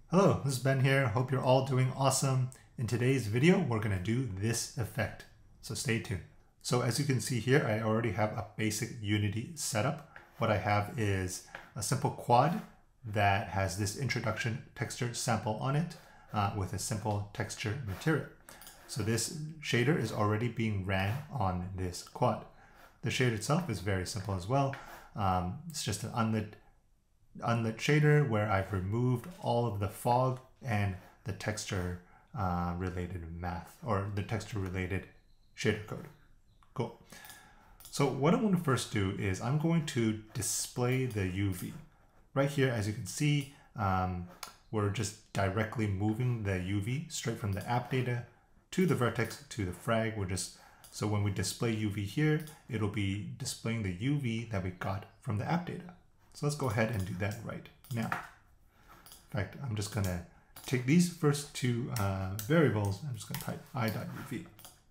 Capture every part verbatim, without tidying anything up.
Hello, this is Ben here. Hope you're all doing awesome. In today's video, we're going to do this effect. So stay tuned. So as you can see here, I already have a basic Unity setup. What I have is a simple quad that has this introduction texture sample on it uh, with a simple texture material. So this shader is already being ran on this quad. The shader itself is very simple as well. Um, it's just an unlit unlit shader where I've removed all of the fog and the texture uh, related math or the texture related shader code. Cool. So what I want to first do is I'm going to display the U V. Right here, as you can see, um, we're just directly moving the U V straight from the app data to the vertex to the frag. We're just so when we display U V here, it'll be displaying the U V that we got from the app data. So let's go ahead and do that right now. In fact, I'm just going to take these first two uh, variables. I'm just going to type i dot u v.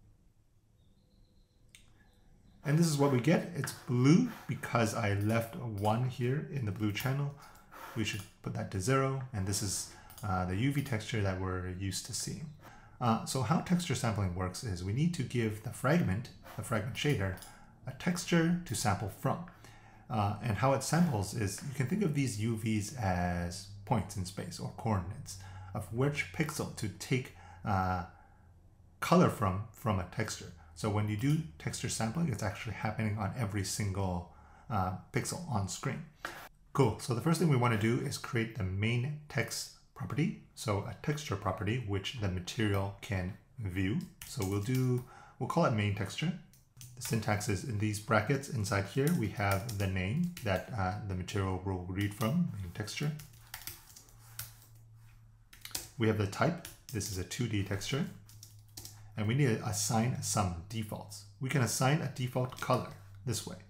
And this is what we get. It's blue because I left one here in the blue channel. We should put that to zero. And this is uh, the U V texture that we're used to seeing. Uh, so how texture sampling works is we need to give the fragment, the fragment shader, a texture to sample from. Uh, and how it samples is you can think of these U Vs as points in space or coordinates of which pixel to take uh, color from from a texture. So when you do texture sampling, it's actually happening on every single uh, pixel on screen. Cool. So the first thing we want to do is create the main text property. So a texture property which the material can view. So we'll do, we'll call it main texture. The syntax is in these brackets. Inside here, we have the name that uh, the material will read from, main texture. We have the type. This is a two D texture. And we need to assign some defaults. We can assign a default color this way.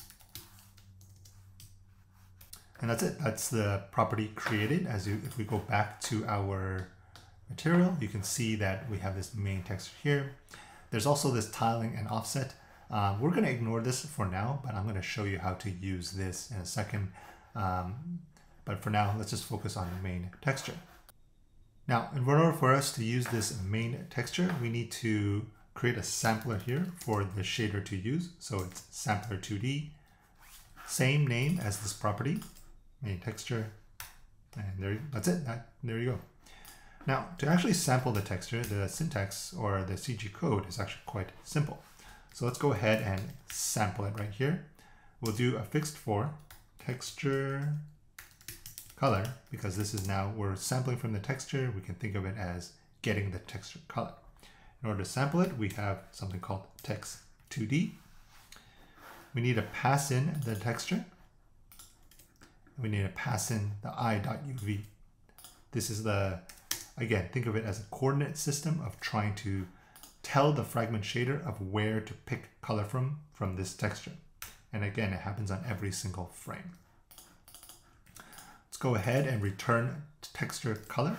And that's it. That's the property created. As you, if we go back to our material, you can see that we have this main texture here. There's also this tiling and offset. Uh, we're going to ignore this for now, but I'm going to show you how to use this in a second. Um, but for now, let's just focus on the main texture. Now, in order for us to use this main texture, we need to create a sampler here for the shader to use. So it's sampler two D, same name as this property, main texture, and there, that's it. That, there you go. Now, to actually sample the texture, the syntax or the C G code is actually quite simple. So let's go ahead and sample it right here. We'll do a fixed for texture color because this is now, we're sampling from the texture. We can think of it as getting the texture color. In order to sample it, we have something called text two D. We need to pass in the texture. We need to pass in the i dot u v. This is the, again, think of it as a coordinate system of trying to tell the fragment shader of where to pick color from, from this texture. And again, it happens on every single frame. Let's go ahead and return texture color.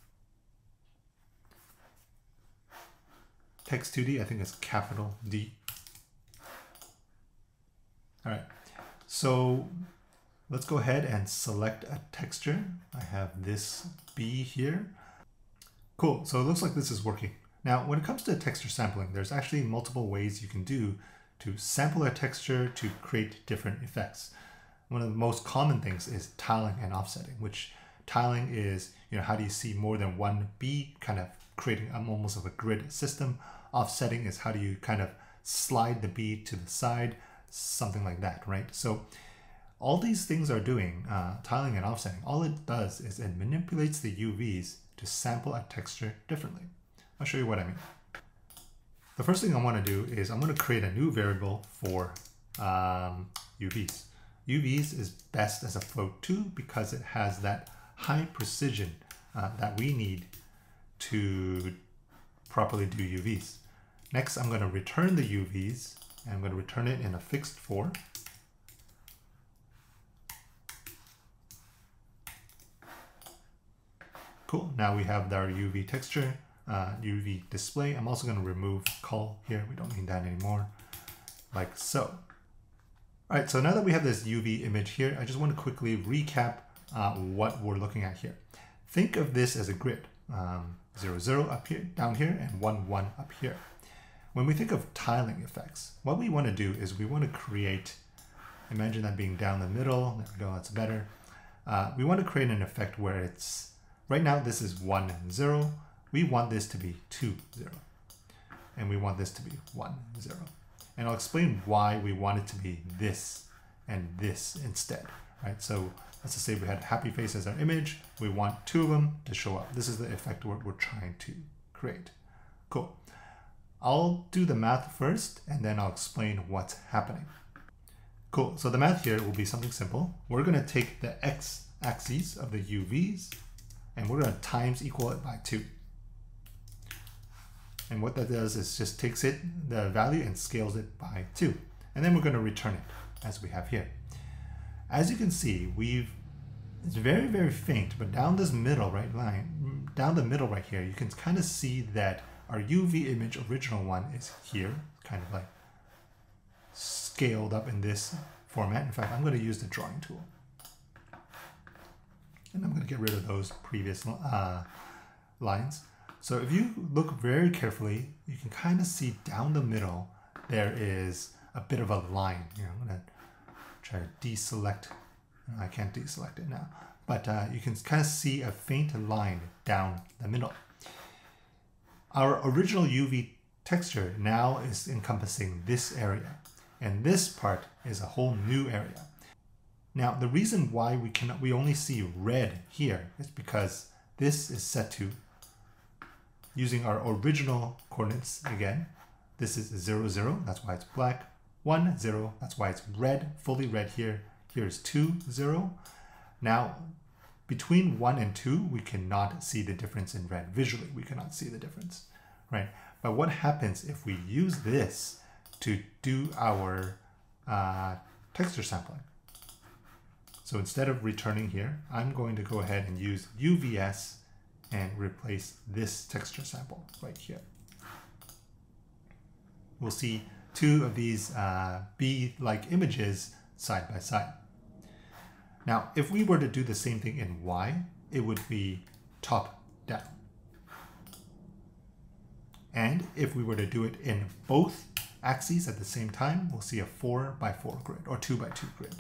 text two D, I think it's capital D. All right, so let's go ahead and select a texture. I have this B here. Cool, so it looks like this is working. Now, when it comes to texture sampling, there's actually multiple ways you can do to sample a texture to create different effects. One of the most common things is tiling and offsetting, which tiling is, you know, how do you see more than one B, kind of creating um, almost of a grid system. Offsetting is how do you kind of slide the B to the side, something like that, right? So all these things are doing, uh, tiling and offsetting, all it does is it manipulates the U Vs to sample a texture differently. I'll show you what I mean. The first thing I want to do is I'm going to create a new variable for um, U Vs. U Vs is best as a float too because it has that high precision uh, that we need to properly do U Vs. Next, I'm going to return the U Vs and I'm going to return it in a fixed for. Cool. Now we have our U V texture. Uh, U V display. I'm also going to remove col here. We don't need that anymore, like so. All right, so now that we have this U V image here, I just want to quickly recap uh, what we're looking at here. think of this as a grid. Um, zero, zero up here, down here, and one, one up here. When we think of tiling effects, what we want to do is we want to create, imagine that being down the middle, there we go, that's better. Uh, we want to create an effect where it's, right now this is one and zero, we want this to be two, zero. And we want this to be one, zero. And I'll explain why we want it to be this and this instead, right? So let's just say we had happy face as our image, we want two of them to show up. This is the effect we're, we're trying to create. Cool. I'll do the math first, and then I'll explain what's happening. Cool, so the math here will be something simple. We're gonna take the x-axis of the U Vs, and we're gonna times equal it by two. And what that does is just takes it, the value, and scales it by two. And then we're gonna return it, as we have here. As you can see, we've, it's very, very faint, but down this middle right line, down the middle right here, you can kind of see that our U V image original one is here, kind of like scaled up in this format. In fact, I'm going to use the drawing tool. And I'm going to get rid of those previous uh, lines. So if you look very carefully, you can kind of see down the middle, there is a bit of a line. Here, I'm going to try to deselect. I can't deselect it now. But uh, you can kind of see a faint line down the middle. Our original U V texture now is encompassing this area, and this part is a whole new area. Now, the reason why we cannot, we only see red here is because this is set to, using our original coordinates again, this is zero, zero, that's why it's black, one, zero, that's why it's red, fully red here, here is two, zero. Now, between one and two, we cannot see the difference in red. Visually, we cannot see the difference, right? But what happens if we use this to do our uh, texture sampling? So instead of returning here, I'm going to go ahead and use U V S and replace this texture sample right here. We'll see two of these uh, bee-like images side by side. Now, if we were to do the same thing in Y, it would be top down. And if we were to do it in both axes at the same time, we'll see a four by four grid or two by two grid.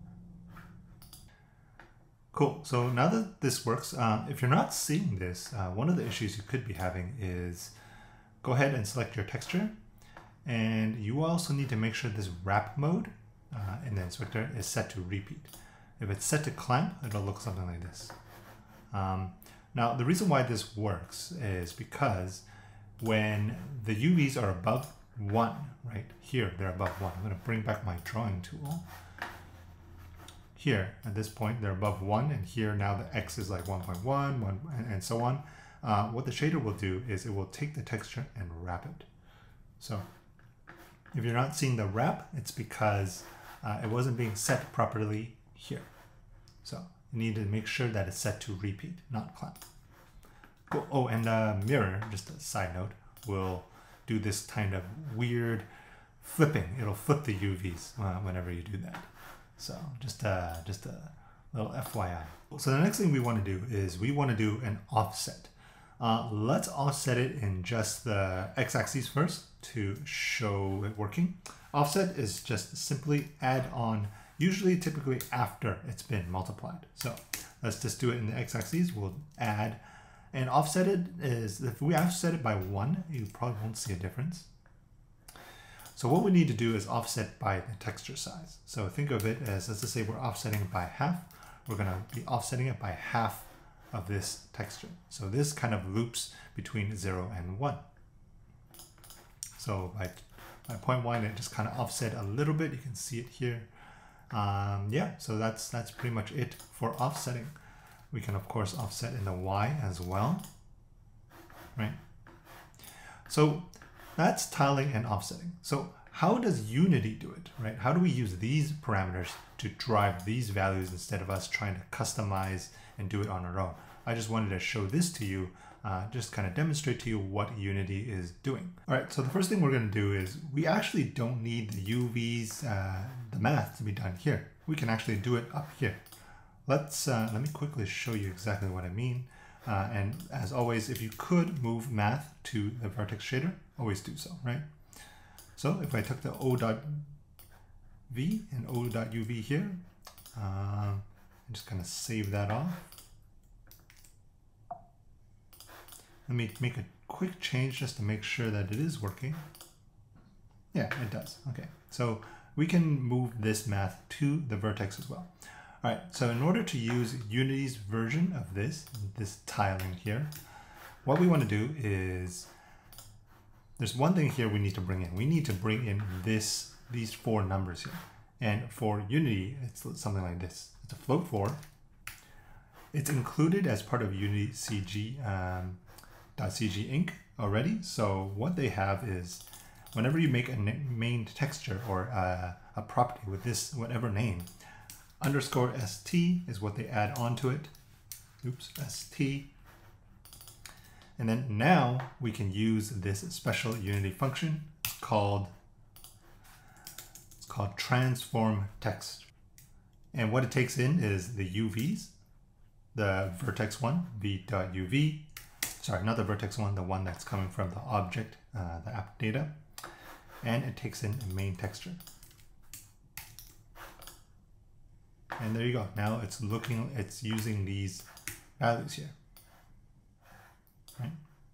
Cool, so now that this works, uh, if you're not seeing this, uh, one of the issues you could be having is go ahead and select your texture. And you also need to make sure this wrap mode uh, in the inspector is set to repeat. If it's set to clamp, it'll look something like this. Um, now, the reason why this works is because when the U Vs are above one, right here, they're above one. I'm going to bring back my drawing tool. Here, at this point, they're above one, and here now the X is like one point one, one, and so on. Uh, what the shader will do is it will take the texture and wrap it. So if you're not seeing the wrap, it's because uh, it wasn't being set properly here. So you need to make sure that it's set to repeat, not clamp. Cool. Oh, and uh, mirror, just a side note, will do this kind of weird flipping. It'll flip the U Vs uh, whenever you do that. So just, uh, just a little F Y I. So the next thing we want to do is we want to do an offset. Uh, let's offset it in just the x-axis first to show it working. Offset is just simply add on, usually typically after it's been multiplied. So let's just do it in the x-axis. We'll add, and offset it is, if we offset it by one, you probably won't see a difference. So what we need to do is offset by the texture size. So think of it as, let's just say we're offsetting it by half. We're gonna be offsetting it by half of this texture. So this kind of loops between zero and one. So by, by point one, it just kind of offset a little bit. You can see it here. Um, yeah, so that's, that's pretty much it for offsetting. We can of course offset in the Y as well, right? So that's tiling and offsetting. So how does Unity do it, right? How do we use these parameters to drive these values instead of us trying to customize and do it on our own? I just wanted to show this to you, uh, just kind of demonstrate to you what Unity is doing. All right, so the first thing we're going to do is we actually don't need the U Vs, uh, the math to be done here. We can actually do it up here. Let's uh, let me quickly show you exactly what I mean. Uh, and as always, if you could move math to the vertex shader, always do so, right? So if I took the O.V and O.U V here, um, I'm just gonna save that off. Let me make a quick change just to make sure that it is working. Yeah, it does. Okay, so we can move this math to the vertex as well. All right, so in order to use Unity's version of this, this tiling here, what we want to do is, there's one thing here we need to bring in. We need to bring in this, these four numbers here. And for Unity, it's something like this. It's a float four. It's included as part of Unity C G, um, .cg Inc already. So what they have is, whenever you make a main texture or a, a property with this whatever name, underscore st is what they add onto it. Oops, st. And then now we can use this special Unity function called it's called transform text. And what it takes in is the U Vs, the vertex one, v.uv. Sorry, not the vertex one, the one that's coming from the object, uh, the app data. And it takes in a main texture. And there you go. Now it's looking, it's using these values here. Right?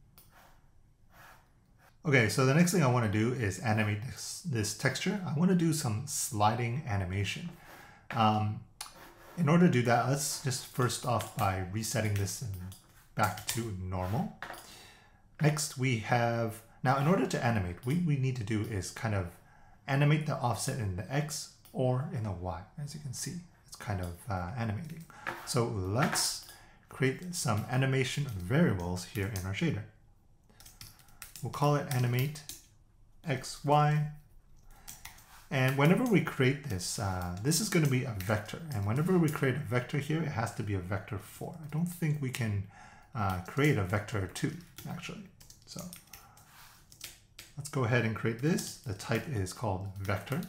Okay, so the next thing I want to do is animate this, this texture. I want to do some sliding animation. Um, in order to do that, let's just first off by resetting this back to normal. Next we have, now in order to animate, what we need to do is kind of animate the offset in the X or in the Y. As you can see, it's kind of uh, animating. So let's create some animation variables here in our shader. We'll call it animate X Y. And whenever we create this, uh, this is going to be a vector. And whenever we create a vector here, it has to be a vector four. I don't think we can uh, create a vector two, actually. So let's go ahead and create this. The type is called vector.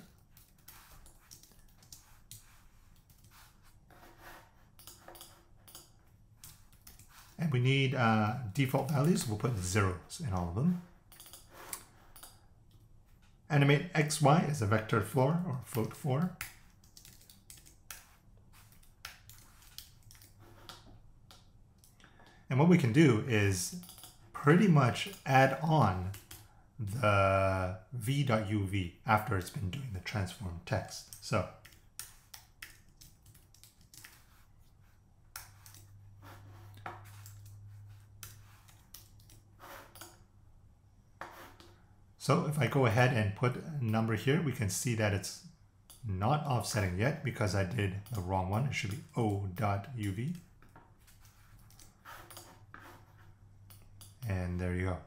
And we need uh, default values. We'll put zeros in all of them. Animate X Y is a vector four or float four. And what we can do is pretty much add on the v.uv after it's been doing the transform text. So So if I go ahead and put a number here, we can see that it's not offsetting yet because I did the wrong one. It should be O.uv. And there you go.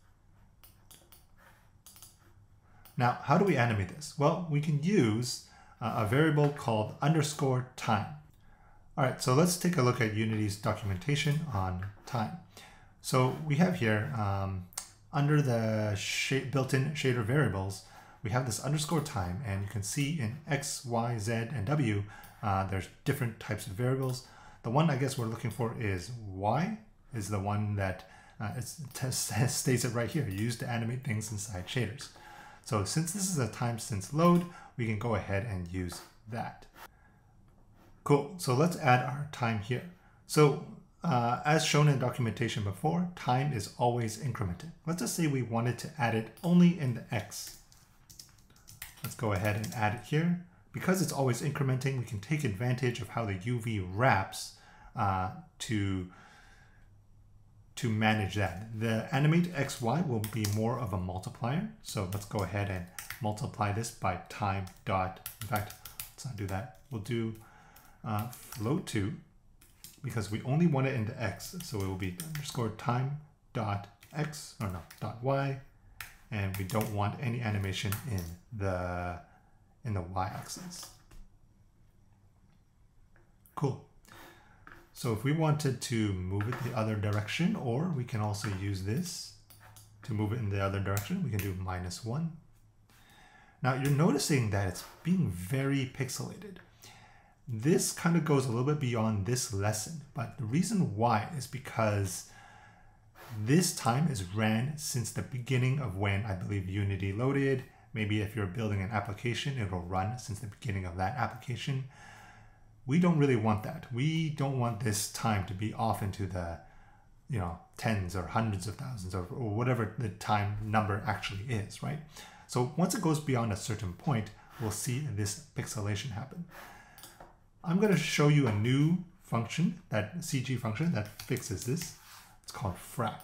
Now, how do we animate this? Well, we can use uh, a variable called underscore time. All right, so let's take a look at Unity's documentation on time. So we have here, um, under the built-in shader variables, we have this underscore time, and you can see in X, Y, Z, and W, uh, there's different types of variables. The one I guess we're looking for is Y, is the one that uh, it's, it states it right here, used to animate things inside shaders. So since this is a time since load, we can go ahead and use that. Cool, so let's add our time here. So Uh, as shown in documentation before, time is always incremented. Let's just say we wanted to add it only in the X. Let's go ahead and add it here. Because it's always incrementing, we can take advantage of how the U V wraps uh, to, to manage that. The animate X Y will be more of a multiplier. So let's go ahead and multiply this by time dot, in fact, let's not do that. We'll do uh, float two. Because we only want it in the X, so it will be underscore time dot X, or no, dot Y, and we don't want any animation in the in the Y axis. Cool. So if we wanted to move it the other direction, or we can also use this to move it in the other direction, we can do minus one. Now you're noticing that it's being very pixelated. This kind of goes a little bit beyond this lesson, but the reason why is because this time is ran since the beginning of when I believe Unity loaded. Maybe if you're building an application, it'll run since the beginning of that application. We don't really want that. We don't want this time to be off into the, you know, tens or hundreds of thousands or, or whatever the time number actually is, right? So once it goes beyond a certain point, we'll see this pixelation happen. I'm going to show you a new function, that C G function that fixes this. It's called frac.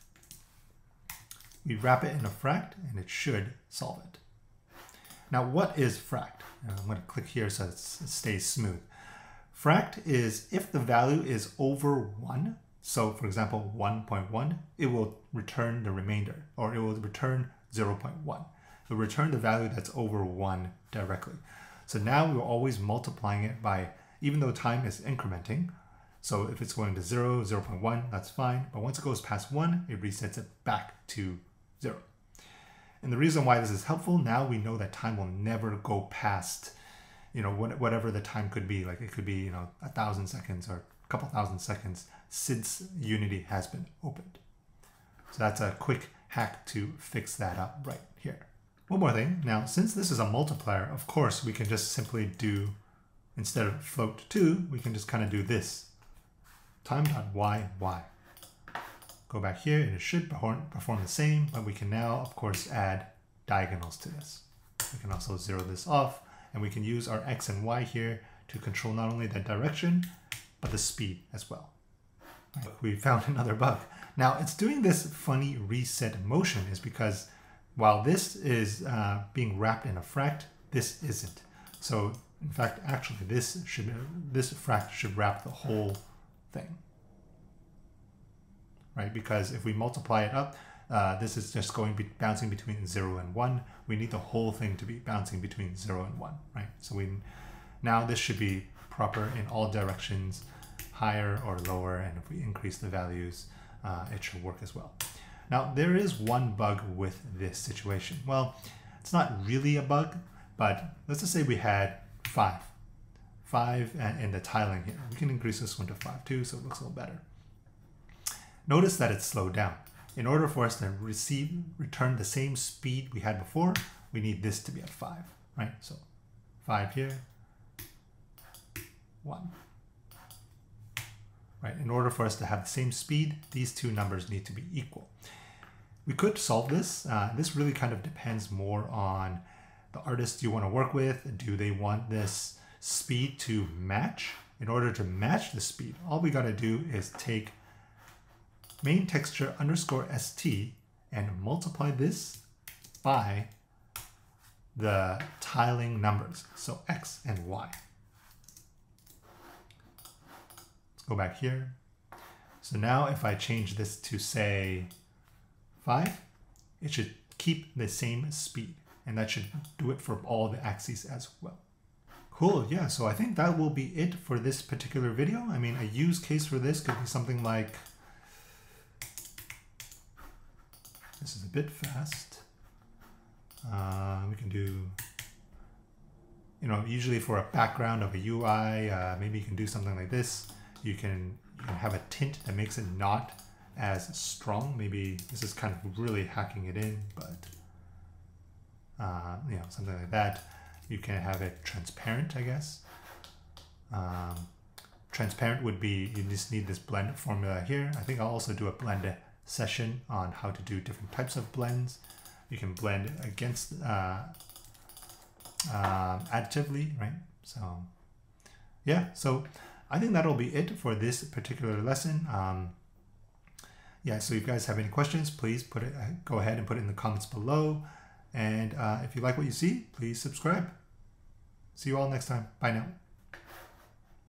We wrap it in a frac and it should solve it. Now, what is frac? I'm going to click here so it stays smooth. Frac is if the value is over one. So for example, one point one, it will return the remainder, or it will return zero point one. It will return the value that's over one directly. So now we're always multiplying it by, even though time is incrementing. So if it's going to zero, zero point one, that's fine. But once it goes past one, it resets it back to zero. And the reason why this is helpful, now we know that time will never go past, you know, whatever the time could be. Like it could be, you know, a thousand seconds or a couple thousand seconds since Unity has been opened. So that's a quick hack to fix that up right here. One more thing. Now, since this is a multiplier, of course, we can just simply do, instead of float two, we can just kind of do this. Time.yy. Go back here and it should perform, perform the same, but we can now, of course, add diagonals to this. We can also zero this off, and we can use our X and Y here to control not only the direction, but the speed as well. Right. We found another bug. Now, it's doing this funny reset motion is because while this is uh, being wrapped in a frac, this isn't. So, in fact, actually, this should this frac should wrap the whole thing, right? Because if we multiply it up, uh, this is just going be bouncing between zero and one. We need the whole thing to be bouncing between zero and one, right? So we now this should be proper in all directions, higher or lower, and if we increase the values, uh, it should work as well. Now there is one bug with this situation. Well, it's not really a bug, but let's just say we had five. Five in the tiling here. We can increase this one to five too, so it looks a little better. Notice that it's slowed down. In order for us to receive, return the same speed we had before, we need this to be at five, right? So five here, one. Right, in order for us to have the same speed, these two numbers need to be equal. We could solve this. Uh, this really kind of depends more on the artist you want to work with. Do they want this speed to match? In order to match the speed, all we got to do is take main texture underscore st and multiply this by the tiling numbers, so x and y. Let's go back here. So now if I change this to say five, it should keep the same speed, and that should do it for all the axes as well. Cool, yeah, so I think that will be it for this particular video. I mean, a use case for this could be something like, this is a bit fast. Uh, we can do, you know, usually for a background of a U I, uh, maybe you can do something like this. You can, you can have a tint that makes it not as strong. Maybe this is kind of really hacking it in, but, uh, you know, something like that. You can have it transparent, I guess. Um, transparent would be, you just need this blend formula here. I think I'll also do a blend session on how to do different types of blends. You can blend against, uh, uh, additively, right? So yeah, so I think that'll be it for this particular lesson. Um, yeah, so if you guys have any questions, please put it, go ahead and put it in the comments below. And uh, if you like what you see, please subscribe. See you all next time. Bye now.